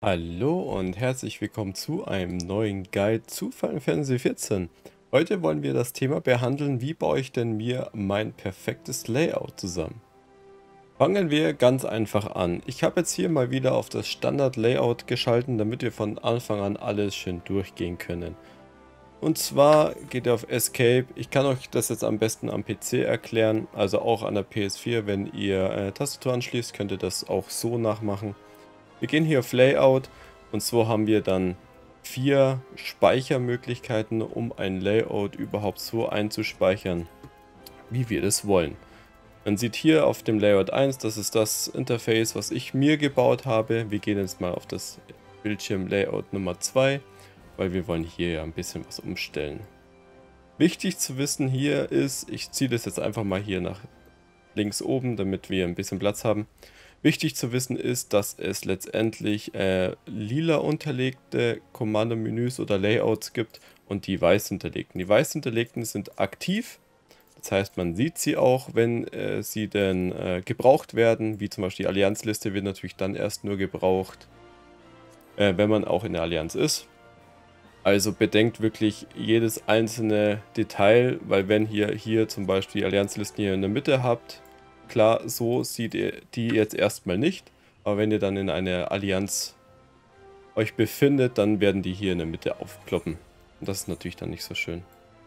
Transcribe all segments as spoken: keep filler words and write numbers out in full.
Hallo und herzlich willkommen zu einem neuen Guide zu Final Fantasy vierzehn. Heute wollen wir das Thema behandeln, wie baue ich denn mir mein perfektes Layout zusammen. Fangen wir ganz einfach an. Ich habe jetzt hier mal wieder auf das Standard-Layout geschalten, damit wir von Anfang an alles schön durchgehen können. Und zwar geht ihr auf Escape. Ich kann euch das jetzt am besten am P C erklären, also auch an der P S vier, wenn ihr äh, Tastatur anschließt, könnt ihr das auch so nachmachen. Wir gehen hier auf Layout und so haben wir dann vier Speichermöglichkeiten, um ein Layout überhaupt so einzuspeichern, wie wir das wollen. Man sieht hier auf dem Layout eins, das ist das Interface, was ich mir gebaut habe. Wir gehen jetzt mal auf das Bildschirm Layout Nummer zwei, weil wir wollen hier ja ein bisschen was umstellen. Wichtig zu wissen hier ist, ich ziehe das jetzt einfach mal hier nach links oben, damit wir ein bisschen Platz haben. Wichtig zu wissen ist, dass es letztendlich äh, lila unterlegte Kommandomenüs oder Layouts gibt und die weiß hinterlegten. Die weiß hinterlegten sind aktiv, das heißt, man sieht sie auch, wenn äh, sie denn äh, gebraucht werden, wie zum Beispiel die Allianzliste wird natürlich dann erst nur gebraucht, äh, wenn man auch in der Allianz ist. Also bedenkt wirklich jedes einzelne Detail, weil wenn ihr hier zum Beispiel die Allianzlisten hier in der Mitte habt, klar, so sieht ihr die jetzt erstmal nicht, aber wenn ihr dann in einer Allianz euch befindet, dann werden die hier in der Mitte aufploppen. Und das ist natürlich dann nicht so schön.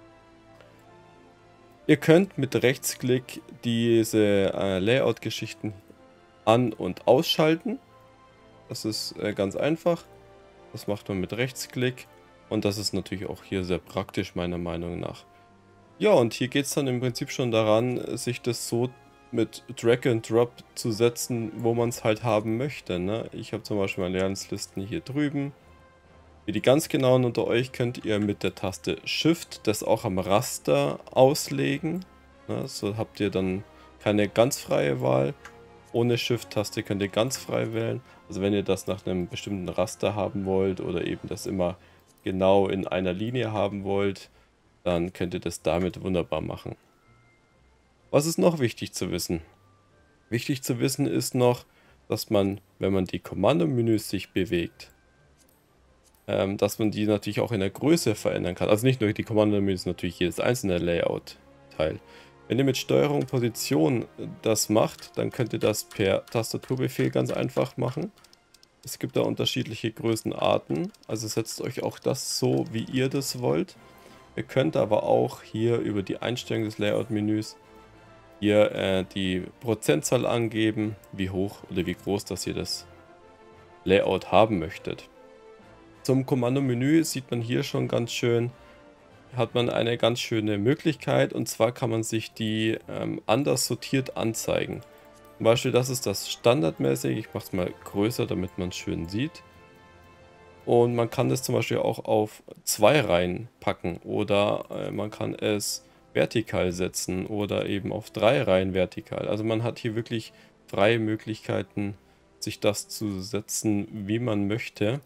Ihr könnt mit Rechtsklick diese äh, Layout-Geschichten an- und ausschalten. Das ist äh, ganz einfach. Das macht man mit Rechtsklick. Und das ist natürlich auch hier sehr praktisch, meiner Meinung nach. Ja, und hier geht es dann im Prinzip schon daran, sich das so mit Drag and Drop zu setzen, wo man es halt haben möchte. Ne? Ich habe zum Beispiel meine Allianzlisten hier drüben. Für die ganz genauen unter euch könnt ihr mit der Taste Shift das auch am Raster auslegen. Ne? So habt ihr dann keine ganz freie Wahl. Ohne Shift-Taste könnt ihr ganz frei wählen. Also wenn ihr das nach einem bestimmten Raster haben wollt oder eben das immer genau in einer Linie haben wollt, dann könnt ihr das damit wunderbar machen. Was ist noch wichtig zu wissen? Wichtig zu wissen ist noch, dass man, wenn man die Kommandomenüs sich bewegt, ähm, dass man die natürlich auch in der Größe verändern kann. Also nicht nur die Kommandomenüs, natürlich jedes einzelne Layout-Teil. Wenn ihr mit Steuerung Position das macht, dann könnt ihr das per Tastaturbefehl ganz einfach machen. Es gibt da unterschiedliche Größenarten, also setzt euch auch das so, wie ihr das wollt. Ihr könnt aber auch hier über die Einstellung des Layout-Menüs hier äh, die Prozentzahl angeben, wie hoch oder wie groß dass ihr das Layout haben möchtet. Zum Kommandomenü sieht man hier schon ganz schön, hat man eine ganz schöne Möglichkeit, und zwar kann man sich die ähm, anders sortiert anzeigen. Zum Beispiel, das ist das standardmäßig, ich mache es mal größer, damit man es schön sieht. Und man kann das zum Beispiel auch auf zwei Reihen packen oder äh, man kann es vertikal setzen oder eben auf drei Reihen vertikal. Also man hat hier wirklich freie Möglichkeiten, sich das zu setzen, wie man möchte.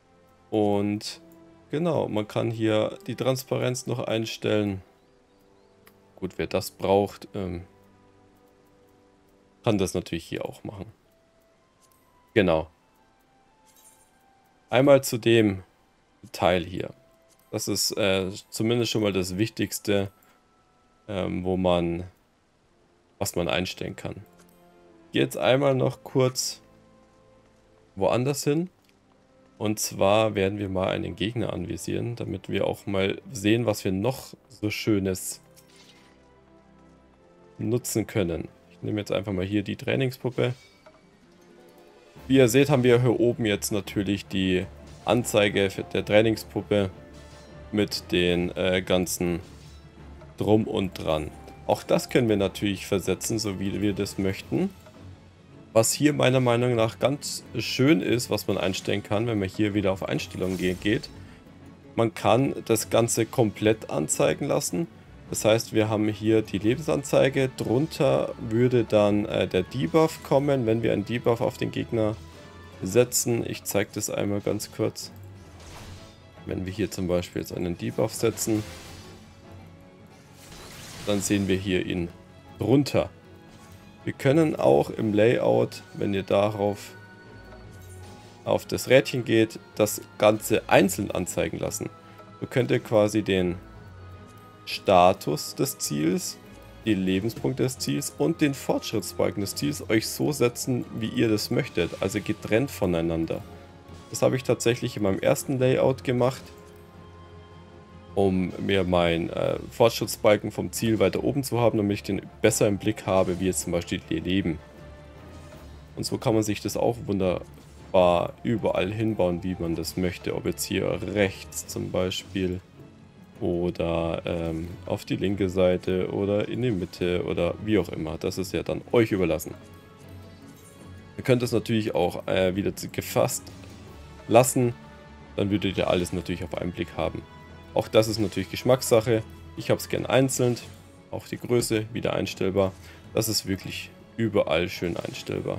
Und genau, man kann hier die Transparenz noch einstellen. Gut, wer das braucht, ähm, kann das natürlich hier auch machen. Genau. Einmal zu dem Teil hier. Das ist äh, zumindest schon mal das Wichtigste, ähm, wo man, was man einstellen kann. Ich gehe jetzt einmal noch kurz woanders hin. Und zwar werden wir mal einen Gegner anvisieren, damit wir auch mal sehen, was wir noch so Schönes nutzen können. Ich nehme jetzt einfach mal hier die Trainingspuppe. Wie ihr seht, haben wir hier oben jetzt natürlich die Anzeige der Trainingspuppe mit den äh, ganzen Drum und Dran. Auch das können wir natürlich versetzen, so wie wir das möchten. Was hier meiner Meinung nach ganz schön ist, was man einstellen kann, wenn man hier wieder auf Einstellungen geht. Man kann das Ganze komplett anzeigen lassen. Das heißt, wir haben hier die Lebensanzeige. Drunter würde dann äh, der Debuff kommen, wenn wir einen Debuff auf den Gegner setzen. Ich zeige das einmal ganz kurz. Wenn wir hier zum Beispiel jetzt einen Debuff setzen, dann sehen wir hier ihn drunter. Wir können auch im Layout, wenn ihr darauf auf das Rädchen geht, das Ganze einzeln anzeigen lassen. So könnt ihr quasi den Status des Ziels, die Lebenspunkte des Ziels und den Fortschrittsbalken des Ziels euch so setzen, wie ihr das möchtet, also getrennt voneinander. Das habe ich tatsächlich in meinem ersten Layout gemacht, um mir meinen äh, Fortschrittsbalken vom Ziel weiter oben zu haben, damit ich den besser im Blick habe, wie jetzt zum Beispiel die Leben. Und so kann man sich das auch wunderbar überall hinbauen, wie man das möchte, ob jetzt hier rechts zum Beispiel oder ähm, auf die linke Seite oder in die Mitte oder wie auch immer. Das ist ja dann euch überlassen. Ihr könnt es natürlich auch äh, wieder gefasst lassen, dann würdet ihr alles natürlich auf einen Blick haben. Auch das ist natürlich Geschmackssache. Ich habe es gern einzeln, auch die Größe wieder einstellbar. Das ist wirklich überall schön einstellbar.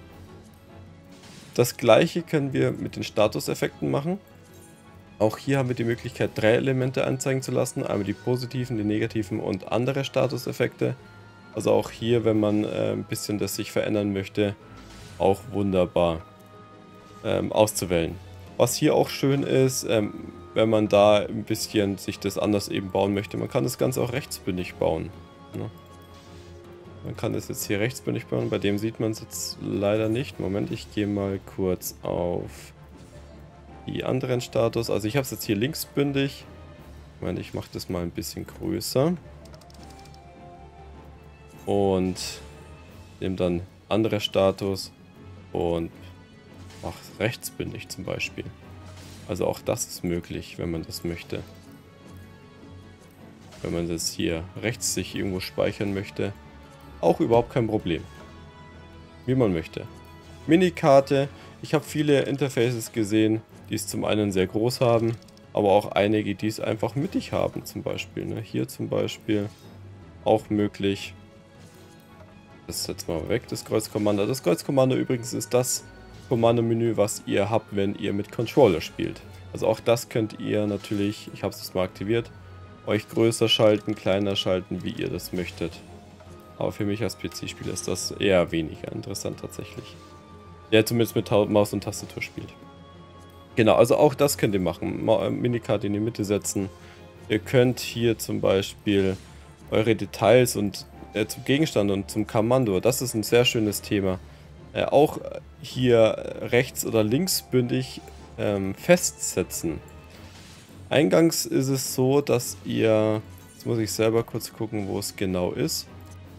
Das gleiche können wir mit den Statuseffekten machen. Auch hier haben wir die Möglichkeit, drei Elemente anzeigen zu lassen. Einmal die positiven, die negativen und andere Statuseffekte. Also auch hier, wenn man äh, ein bisschen das sich verändern möchte, auch wunderbar ähm, auszuwählen. Was hier auch schön ist, ähm, wenn man da ein bisschen sich das anders eben bauen möchte, man kann das Ganze auch rechtsbündig bauen. Ne? Man kann das jetzt hier rechtsbündig bauen, bei dem sieht man es jetzt leider nicht. Moment, ich gehe mal kurz auf die anderen Status. Also ich habe es jetzt hier linksbündig. Moment, ich mache das mal ein bisschen größer. Und nehme dann andere Status und mache es rechtsbündig zum Beispiel. Also auch das ist möglich, wenn man das möchte. Wenn man das hier rechts sich irgendwo speichern möchte, auch überhaupt kein Problem. Wie man möchte. Minikarte. Ich habe viele Interfaces gesehen, die es zum einen sehr groß haben, aber auch einige, die es einfach mittig haben zum Beispiel. Ne? Hier zum Beispiel auch möglich. Das ist jetzt mal weg, das Kreuzkommando. Das Kreuzkommando übrigens ist das Kommandomenü, was ihr habt, wenn ihr mit Controller spielt. Also auch das könnt ihr natürlich, ich habe es jetzt mal aktiviert, euch größer schalten, kleiner schalten, wie ihr das möchtet. Aber für mich als P C-Spieler ist das eher weniger interessant tatsächlich. Der zumindest mit Maus und Tastatur spielt. Genau, also auch das könnt ihr machen. Minikarte in die Mitte setzen. Ihr könnt hier zum Beispiel eure Details und äh, zum Gegenstand und zum Kommando, das ist ein sehr schönes Thema, äh, auch hier rechts oder linksbündig ähm, festsetzen. Eingangs ist es so, dass ihr, jetzt muss ich selber kurz gucken, wo es genau ist.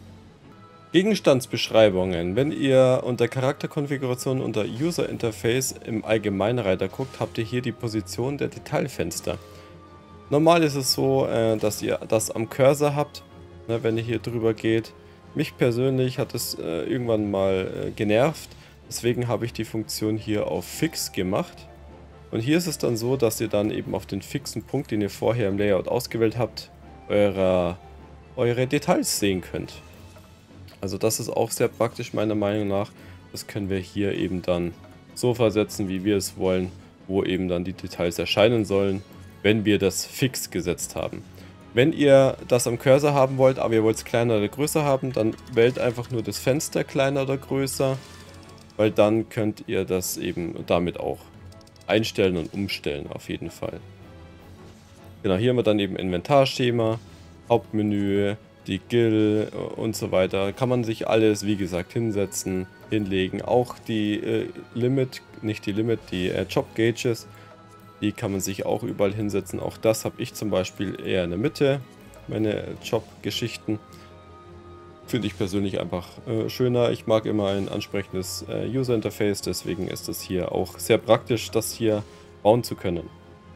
Gegenstandsbeschreibungen. Wenn ihr unter Charakterkonfiguration unter User Interface im Allgemeinreiter guckt, habt ihr hier die Position der Detailfenster. Normal ist es so, äh, dass ihr das am Cursor habt, ne, wenn ihr hier drüber geht. Mich persönlich hat es äh, irgendwann mal äh, genervt, deswegen habe ich die Funktion hier auf Fix gemacht. Und hier ist es dann so, dass ihr dann eben auf den fixen Punkt, den ihr vorher im Layout ausgewählt habt, eure, eure Details sehen könnt. Also das ist auch sehr praktisch meiner Meinung nach. Das können wir hier eben dann so versetzen, wie wir es wollen, wo eben dann die Details erscheinen sollen, wenn wir das fix gesetzt haben. Wenn ihr das am Cursor haben wollt, aber ihr wollt es kleiner oder größer haben, dann wählt einfach nur das Fenster kleiner oder größer, weil dann könnt ihr das eben damit auch einstellen und umstellen auf jeden Fall. Genau, hier haben wir dann eben Inventarschema, Hauptmenü, die G I L und so weiter. Kann man sich alles, wie gesagt, hinsetzen, hinlegen. Auch die äh, Limit, nicht die Limit, die äh, Job Gauges, die kann man sich auch überall hinsetzen. Auch das habe ich zum Beispiel eher in der Mitte, meine Job-Geschichten. Finde ich persönlich einfach äh, schöner. Ich mag immer ein ansprechendes äh, User-Interface, deswegen ist es hier auch sehr praktisch, das hier bauen zu können.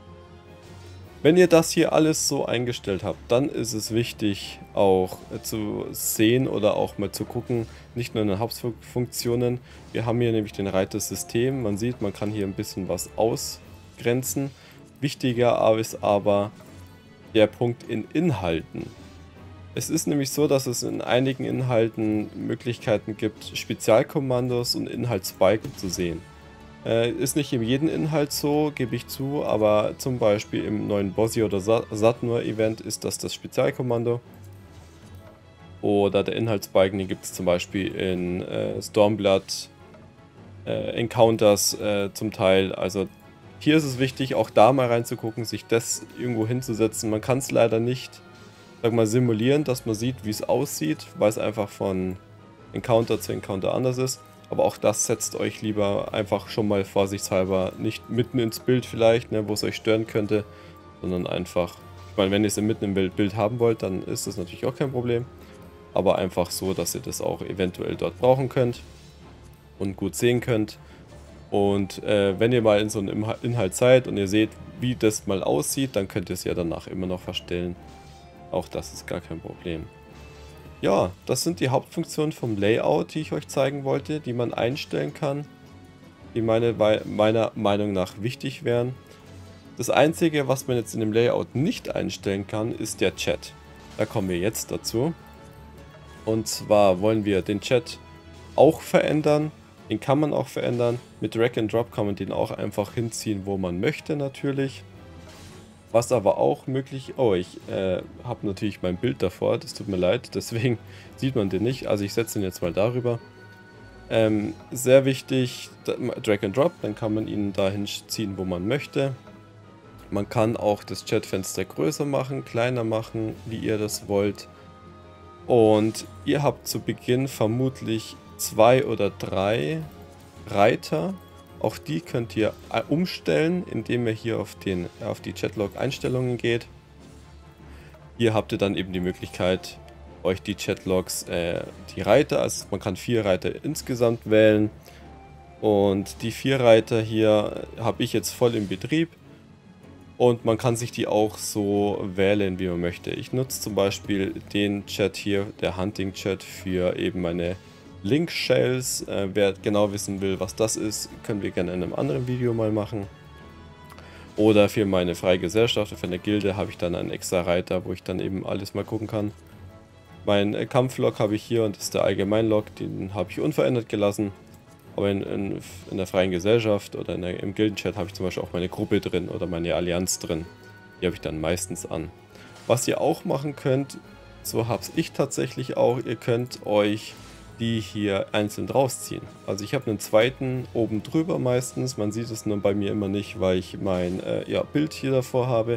Wenn ihr das hier alles so eingestellt habt, dann ist es wichtig auch zu sehen oder auch mal zu gucken, nicht nur in den Hauptfunktionen. Wir haben hier nämlich den Reiter System. Man sieht, man kann hier ein bisschen was ausgrenzen. Wichtiger ist aber der Punkt in Inhalten. Es ist nämlich so, dass es in einigen Inhalten Möglichkeiten gibt, Spezialkommandos und Inhaltsbalken zu sehen. Äh, ist nicht in jedem Inhalt so, gebe ich zu, aber zum Beispiel im neuen Bossy oder Satnur Event ist das das Spezialkommando. Oder der Inhaltsbalken, den gibt es zum Beispiel in äh, Stormblood äh, Encounters äh, zum Teil. Also hier ist es wichtig, auch da mal reinzugucken, sich das irgendwo hinzusetzen. Man kann es leider nicht, sag mal, simulieren, dass man sieht, wie es aussieht, weil es einfach von Encounter zu Encounter anders ist. Aber auch das setzt euch lieber einfach schon mal vorsichtshalber nicht mitten ins Bild vielleicht, ne, wo es euch stören könnte, sondern einfach, ich meine, wenn ihr es mitten im Bild haben wollt, dann ist das natürlich auch kein Problem. Aber einfach so, dass ihr das auch eventuell dort brauchen könnt und gut sehen könnt. Und äh, wenn ihr mal in so einem Inhalt seid und ihr seht, wie das mal aussieht, dann könnt ihr es ja danach immer noch verstellen. Auch das ist gar kein Problem. Ja, das sind die Hauptfunktionen vom Layout, die ich euch zeigen wollte, die man einstellen kann, die meine, meiner Meinung nach wichtig wären. Das Einzige, was man jetzt in dem Layout nicht einstellen kann, ist der Chat. Da kommen wir jetzt dazu. Und zwar wollen wir den Chat auch verändern. Den kann man auch verändern. Mit Drag and Drop kann man den auch einfach hinziehen, wo man möchte natürlich. Was aber auch möglich... Oh, ich äh, habe natürlich mein Bild davor, das tut mir leid, deswegen sieht man den nicht. Also ich setze ihn jetzt mal darüber. Ähm, sehr wichtig, Drag and Drop, dann kann man ihn dahin ziehen, wo man möchte. Man kann auch das Chatfenster größer machen, kleiner machen, wie ihr das wollt. Und ihr habt zu Beginn vermutlich zwei oder drei Reiter. Auch die könnt ihr umstellen, indem ihr hier auf, den, auf die Chatlog-Einstellungen geht. Hier habt ihr dann eben die Möglichkeit, euch die Chatlogs, äh, die Reiter, also man kann vier Reiter insgesamt wählen. Und die vier Reiter hier habe ich jetzt voll im Betrieb. Und man kann sich die auch so wählen, wie man möchte. Ich nutze zum Beispiel den Chat hier, der Hunting Chat, für eben meine Link-Shells. Äh, wer genau wissen will, was das ist, können wir gerne in einem anderen Video mal machen. Oder für meine freie Gesellschaft, für eine Gilde, habe ich dann einen extra Reiter, wo ich dann eben alles mal gucken kann. Mein äh, Kampflog habe ich hier und das ist der Allgemeinlog, den habe ich unverändert gelassen. Aber in, in, in der freien Gesellschaft oder in der, im Gildenchat habe ich zum Beispiel auch meine Gruppe drin oder meine Allianz drin. Die habe ich dann meistens an. Was ihr auch machen könnt, so habe ich tatsächlich auch, ihr könnt euch die hier einzeln rausziehen. Also ich habe einen zweiten oben drüber meistens, man sieht es nur bei mir immer nicht, weil ich mein äh, ja, Bild hier davor habe.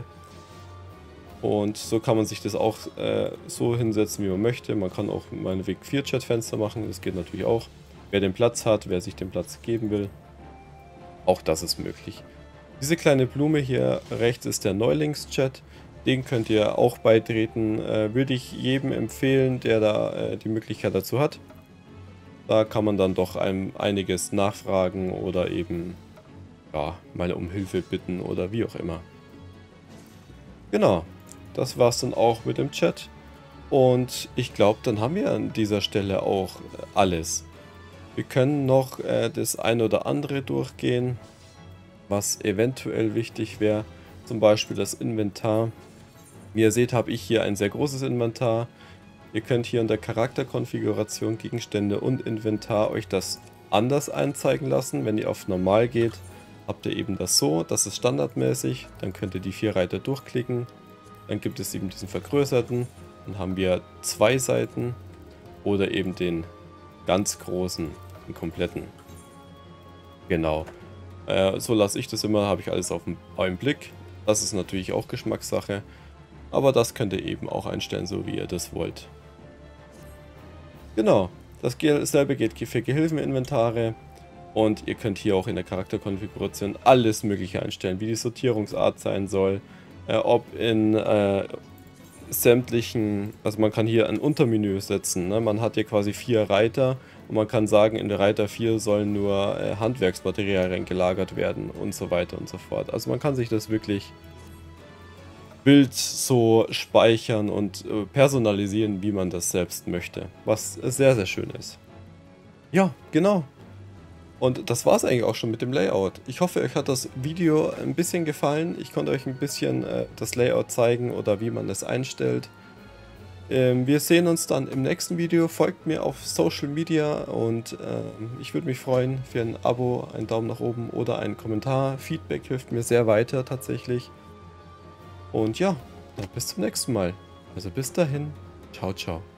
Und so kann man sich das auch äh, so hinsetzen, wie man möchte. Man kann auch meinetwegen vier Chatfenster machen, das geht natürlich auch. Wer den Platz hat, wer sich den Platz geben will, auch das ist möglich. Diese kleine Blume hier rechts ist der Neulings-Chat. Den könnt ihr auch beitreten. Äh, würde ich jedem empfehlen, der da äh, die Möglichkeit dazu hat. Da kann man dann doch einem einiges nachfragen oder eben ja, mal um Hilfe bitten oder wie auch immer. Genau, das war's dann auch mit dem Chat. Und ich glaube, dann haben wir an dieser Stelle auch alles. Wir können noch äh, das ein oder andere durchgehen, was eventuell wichtig wäre. Zum Beispiel das Inventar. Wie ihr seht, habe ich hier ein sehr großes Inventar. Ihr könnt hier in der Charakterkonfiguration Gegenstände und Inventar euch das anders anzeigen lassen. Wenn ihr auf Normal geht, habt ihr eben das so. Das ist standardmäßig. Dann könnt ihr die vier Reiter durchklicken. Dann gibt es eben diesen vergrößerten. Dann haben wir zwei Seiten oder eben den ganz großen, den kompletten. Genau. Äh, so lasse ich das immer, habe ich alles auf einen Blick. Das ist natürlich auch Geschmackssache. Aber das könnt ihr eben auch einstellen, so wie ihr das wollt. Genau. Dasselbe geht für Gehilfeninventare. Und ihr könnt hier auch in der Charakterkonfiguration alles Mögliche einstellen, wie die Sortierungsart sein soll. Äh, ob in äh, sämtlichen, also man kann hier ein Untermenü setzen. Ne? Man hat hier quasi vier Reiter und man kann sagen, in der Reiter vier sollen nur äh, Handwerksmaterialien gelagert werden und so weiter und so fort. Also man kann sich das wirklich Bild so speichern und äh, personalisieren, wie man das selbst möchte. Was sehr, sehr schön ist. Ja, genau. Und das war es eigentlich auch schon mit dem Layout. Ich hoffe, euch hat das Video ein bisschen gefallen. Ich konnte euch ein bisschen äh, das Layout zeigen oder wie man es einstellt. Ähm, wir sehen uns dann im nächsten Video. Folgt mir auf Social Media und äh, ich würde mich freuen für ein Abo, einen Daumen nach oben oder einen Kommentar. Feedback hilft mir sehr weiter tatsächlich. Und ja, dann bis zum nächsten Mal. Also bis dahin. Ciao, ciao.